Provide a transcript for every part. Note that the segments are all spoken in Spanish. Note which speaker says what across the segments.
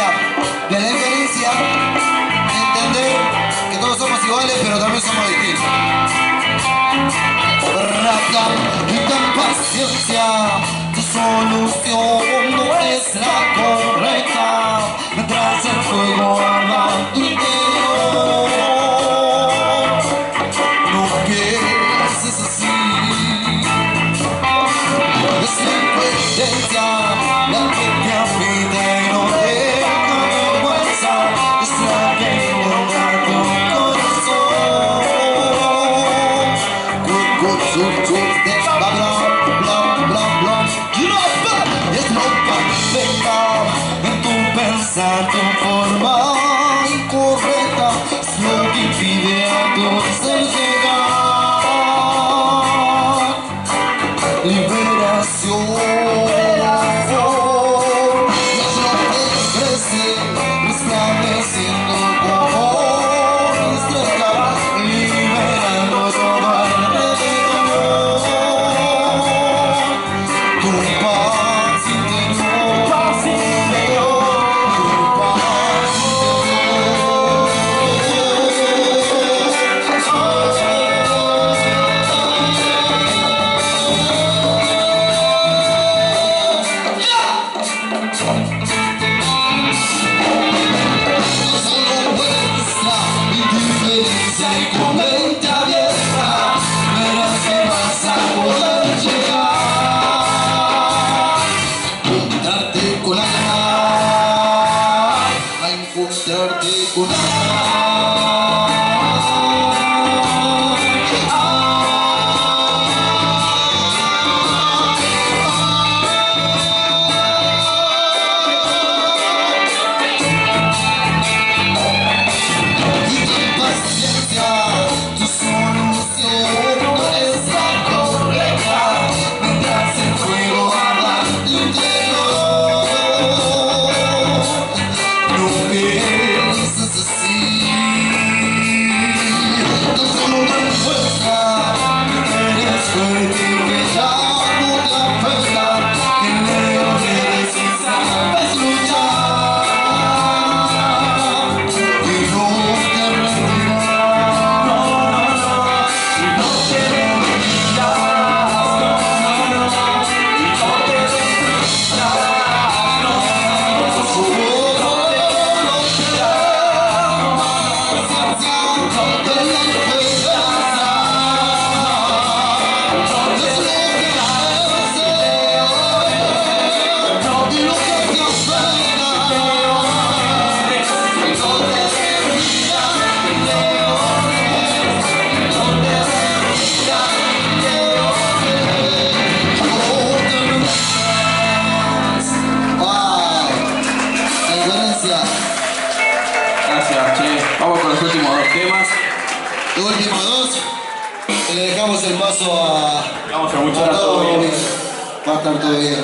Speaker 1: de la diferencia, entender que todos somos iguales, pero también somos distintos. Rata y ten paciencia, tu solución no es la correcta, mientras el fuego arda tu interior. No pienses así, es la impotencia la que te habita y no deja vergüenza, es la que inunda tu corazón. En tu pensar tu forma incorrecta es lo que impide a tu ser llegar. Liberación. Es lo que crece, resplandeciendo como estrella, liberando todo alrededor. Tu paz interior, tu paz interior. Y con mente abierta verás que vas a poder llegar, encontrarte con alma, a encontrarte con alma. Y ten paciencia, tu solución no es la correcta, mientras el fuego arda en tu interior. No pienses así, tan solo refuerza que eres fuerte y que ya no te afecta, que león eres y sabes luchar, y no te rendirás, y no te
Speaker 2: Gracias, che. Vamos con los últimos dos temas.
Speaker 1: Los últimos dos, y le dejamos el paso a...
Speaker 2: Vamos a escuchar a todo bien.
Speaker 1: Va a estar todo bien.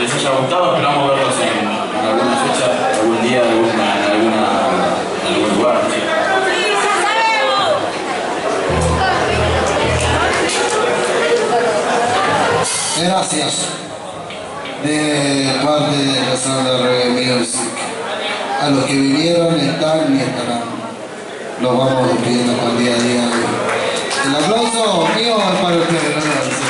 Speaker 2: les haya gustado. Esperamos verlos en alguna fecha, algún día, en algún lugar. ¿Sí?
Speaker 1: Gracias de parte de la Santa Reggae Music a los que vinieron, están y estarán. Los vamos despidiendo con día a día. El aplauso mío es para ustedes, gracias.